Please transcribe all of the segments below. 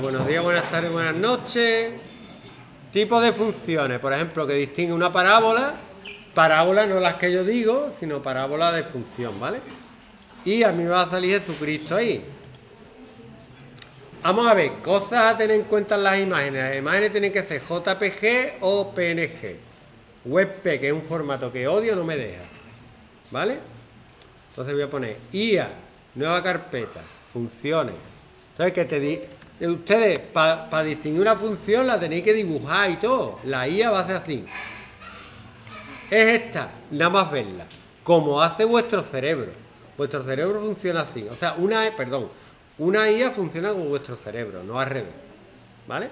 buenos días, buenas tardes, buenas noches. Tipos de funciones, por ejemplo, que distingue una parábola. Parábola no las que yo digo, sino parábola de función, ¿vale? Y a mí me va a salir Jesucristo ahí. Vamos a ver, cosas a tener en cuenta en las imágenes. Las imágenes tienen que ser JPG o PNG. WebP, que es un formato que odio, no me deja. ¿Vale? Entonces voy a poner IA, nueva carpeta, funciones. Entonces, ustedes, para distinguir una función, la tenéis que dibujar y todo. La IA va a ser así. Es esta, nada más verla. Como hace vuestro cerebro. Vuestro cerebro funciona así. O sea, una IA funciona con vuestro cerebro, no al revés. ¿Vale?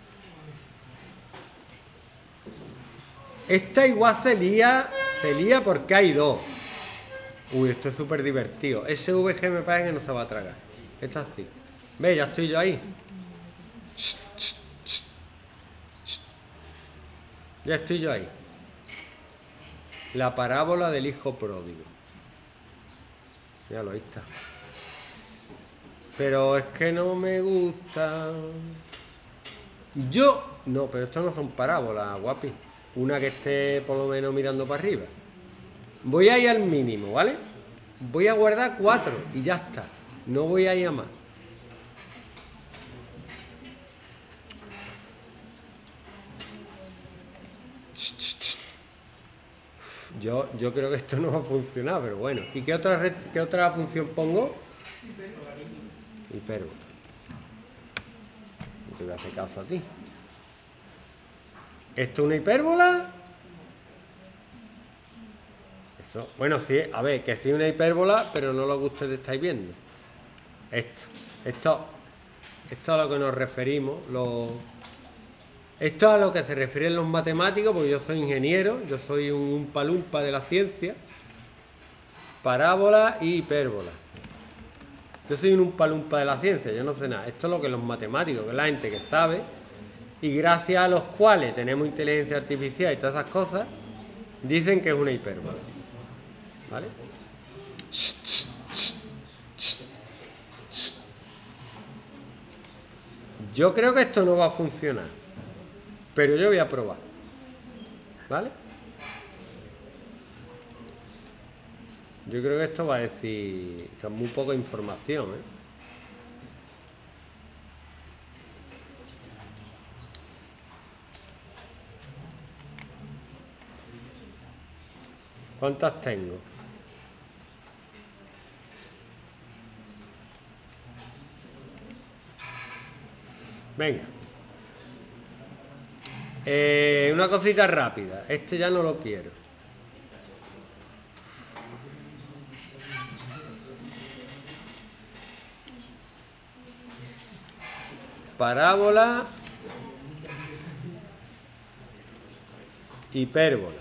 Esta igual se lía porque hay dos. Uy, esto es súper divertido. SVG me parece que no se va a tragar. Esta sí. Ve, ya estoy yo ahí. Ya estoy yo ahí. La parábola del hijo pródigo. Ya lo está. Pero es que no me gusta. No, pero estos no son parábolas, guapi. Una que esté por lo menos mirando para arriba. Voy a ir al mínimo, ¿vale? Voy a guardar 4 y ya está. No voy a ir a más. Yo creo que esto no va a funcionar, pero bueno. ¿Y qué otra función pongo? Hipérbola. No te voy a hacer caso a ti. ¿Esto es una hipérbola? Eso, bueno, sí, a ver, que sí es una hipérbola, pero no lo que ustedes estáis viendo. Esto es a lo que nos referimos. Esto es a lo que se refieren los matemáticos, porque yo soy ingeniero, yo soy un palumpa de la ciencia. Parábola y hipérbola. Yo soy un palumpa de la ciencia, yo no sé nada. Esto es lo que los matemáticos, que es la gente que sabe, y gracias a los cuales tenemos inteligencia artificial y todas esas cosas, dicen que es una hipérbola. ¿Vale? Yo creo que esto no va a funcionar, pero yo voy a probar. ¿Vale? Yo creo que esto va a decir... Esto es muy poca información, ¿eh? ¿Cuántas tengo? Venga. Una cosita rápida. Este ya no lo quiero. Parábola. Hipérbola.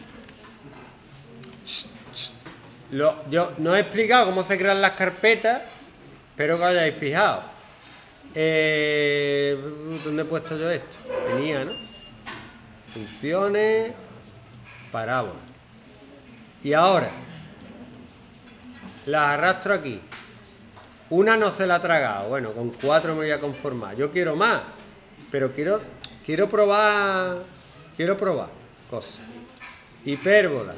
Yo no he explicado cómo se crean las carpetas, pero que os hayáis fijado. ¿Dónde he puesto yo esto? Tenía, ¿no? Funciones, parábola. Y ahora, las arrastro aquí. Una no se la ha tragado. Bueno, con 4 me voy a conformar. Yo quiero más, pero quiero probar cosas. Hipérbola.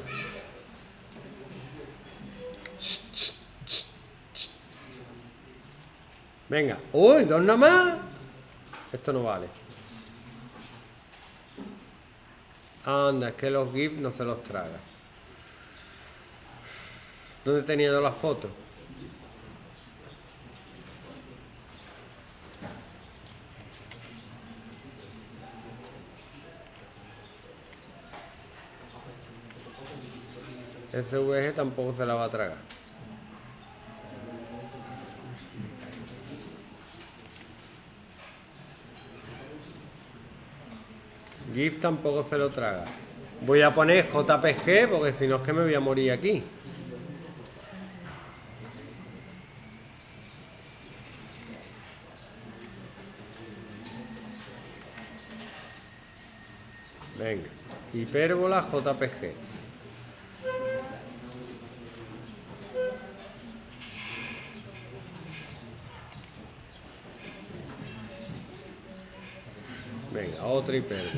Venga. ¡Uy! 2 nada más. Esto no vale. Anda, es que los GIF no se los traga. ¿Dónde tenía yo las fotos? SVG tampoco se la va a tragar. GIF tampoco se lo traga. Voy a poner JPG porque si no es que me voy a morir aquí. Venga, hipérbola JPG. Venga, otra hipérbola.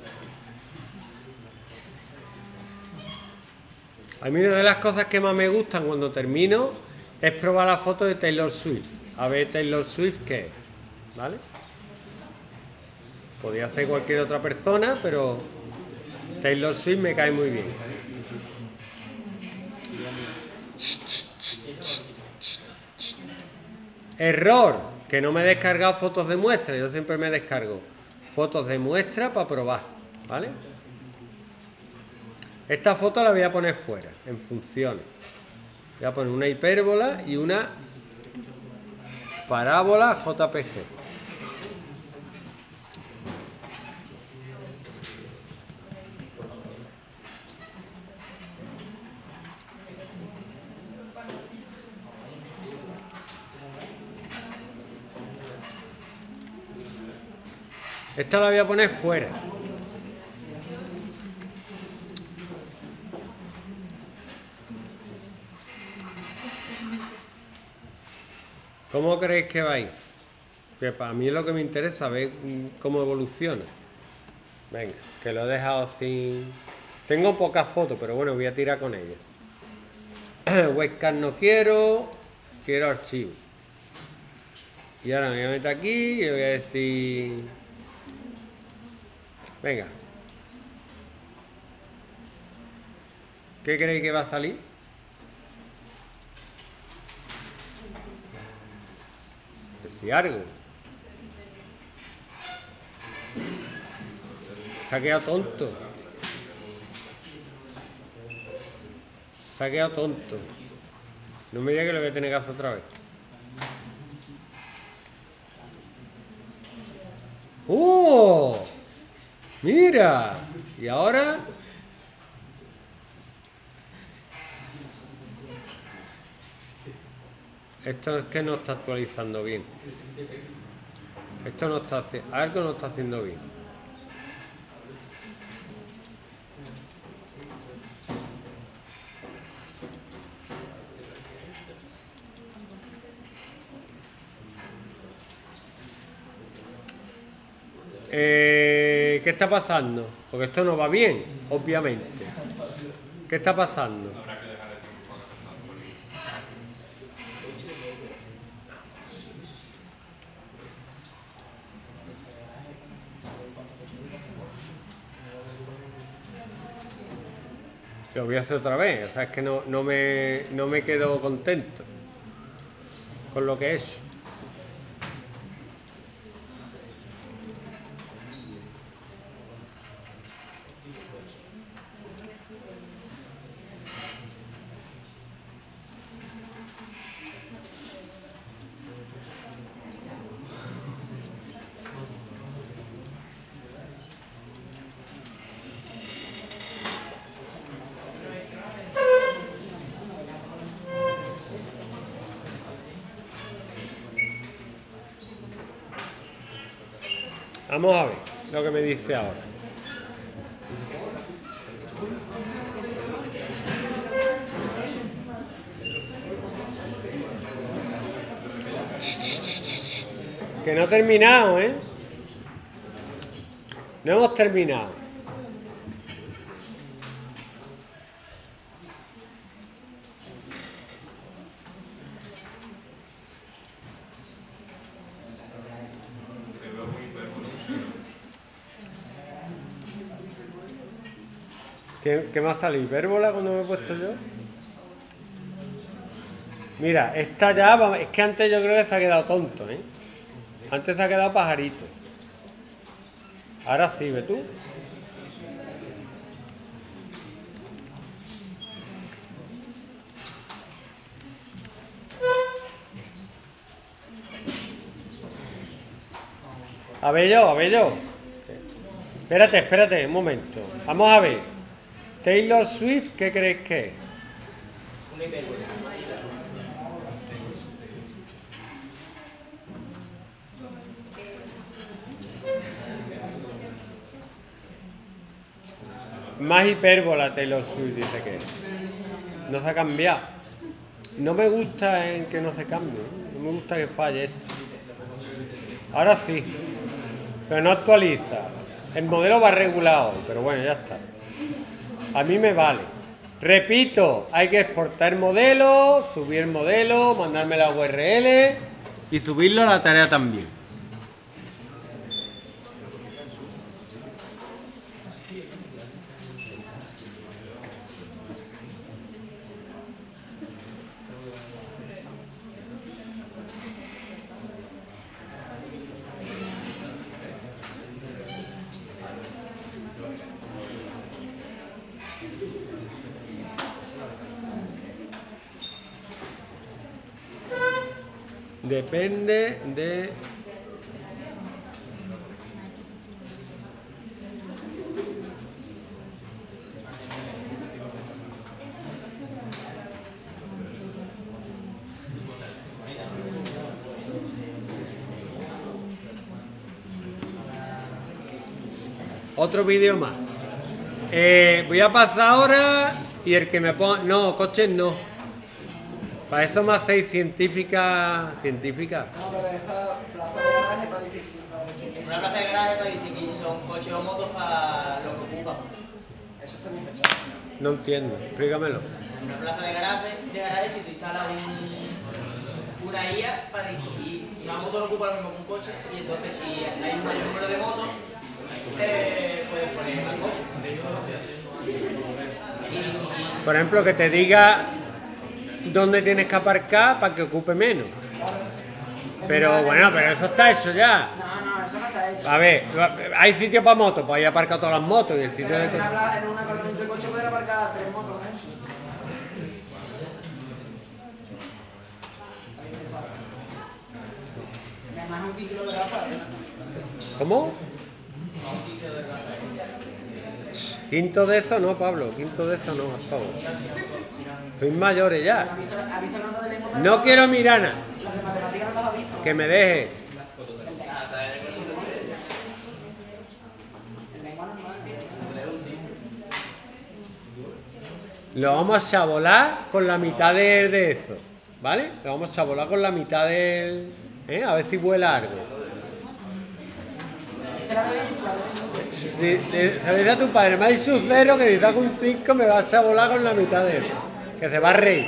A mí una de las cosas que más me gustan cuando termino es probar la foto de Taylor Swift. A ver Taylor Swift qué es, ¿vale? Podría ser cualquier otra persona, pero Taylor Swift me cae muy bien. Error, que no me he descargado fotos de muestra. Yo siempre me descargo fotos de muestra para probar, ¿vale? Esta foto la voy a poner fuera, en funciones. Voy a poner una hipérbola y una parábola JPG. Esta la voy a poner fuera. ¿Cómo creéis que va a ir? Que para mí es lo que me interesa, ver cómo evoluciona. Venga, que lo he dejado sin... Tengo pocas fotos, pero bueno, voy a tirar con ellas. Webcam no quiero, quiero archivo. Y ahora me voy a meter aquí y le voy a decir... Venga. ¿Qué creéis que va a salir? Si algo. Se ha quedado tonto. Se ha quedado tonto. No me diga que lo voy a tener que hacer otra vez. ¡Oh! ¡Mira! Y ahora... Esto es que no está actualizando bien. Esto no está haciendo... Algo no está haciendo bien. ¿Qué está pasando? Porque esto no va bien, obviamente. ¿Qué está pasando? Lo voy a hacer otra vez. O sea, es que no me quedo contento con lo que he hecho. Vamos a ver lo que me dice ahora. Que no he terminado, ¿eh? No hemos terminado. ¿Qué me ha salido? ¿Hipérbola cuando me he puesto yo? Mira, esta ya... Es que antes yo creo que se ha quedado tonto, ¿eh? Antes se ha quedado pajarito. Ahora sí, ¿ves tú? A ver yo. Espérate, un momento. Vamos a ver. Taylor Swift, ¿qué crees que es? Una hipérbola. Más hipérbola Taylor Swift dice que es. No se ha cambiado. No me gusta en que no se cambie. No me gusta que falle esto. Ahora sí. pero no actualiza. El modelo va regulado hoy, pero bueno, ya está. A mí me vale. Repito, hay que exportar el modelo, subir el modelo, mandarme la URL y subirlo a la tarea también. Depende de... Otro vídeo más. Voy a pasar ahora y el que me ponga... No, coches no. Para eso me hacéis científica... ¿Científica? No, pero es para plaza de garaje para difícil. Una plaza de garaje para distinguir si son coches o motos para lo que ocupan. Eso está bien pensado. No entiendo, explícamelo. En una plaza de garaje si tú instalas una IA para distinguir. Una moto no ocupa lo mismo que un coche y entonces si hay un mayor número de motos, puedes poner más coches. Por ejemplo, que te diga dónde tienes que aparcar para que ocupe menos. Pero bueno, pero eso está hecho ya. No, eso no está hecho. A ver, hay sitio para motos, pues ahí aparca todas las motos y el sitio de... En un aparcamiento de coche pueden aparcar 3 motos, ¿eh? Está bien pensado. Y además es un título de Rafael. ¿Cómo? Quinto de eso no, Pablo, quinto de eso no, por favor. Sois mayores ya. ¿Has visto nota de lengua? No quiero mirar nada. Las de matemáticas no las has visto. Que me deje. El lengua no es. Lo vamos a chabolar con la mitad de eso, ¿vale? Lo vamos a chabolar con la mitad del... A ver si vuela algo. Se le dice a tu padre, me ha dicho un 0 que si saco un 5 me vas a volar con la mitad de eso. Que se va a reír.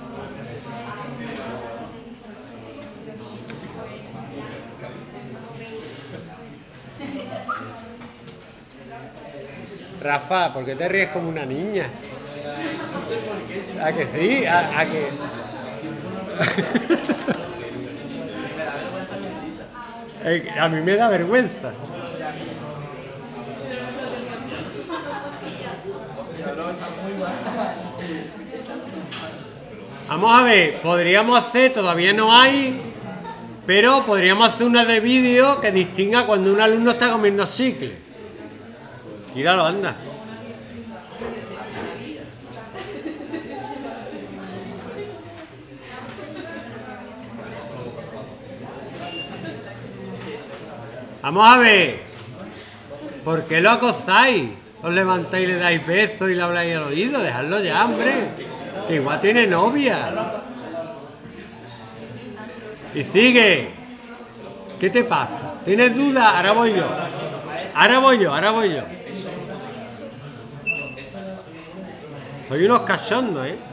Rafa, ¿por qué te ríes como una niña? ¿A que sí? ¿A que...? A mí me da vergüenza. Vamos a ver, podríamos hacer, todavía no hay, pero podríamos hacer una de vídeo que distinga cuando un alumno está comiendo chicle. Tíralo, anda. Vamos a ver. ¿Por qué lo acosáis? Os levantáis y le dais besos y le habláis al oído. Dejadlo ya, hombre. Que igual tiene novia. Y sigue. ¿Qué te pasa? ¿Tienes duda? Ahora voy yo. Ahora voy yo. Soy unos cachondos, ¿eh?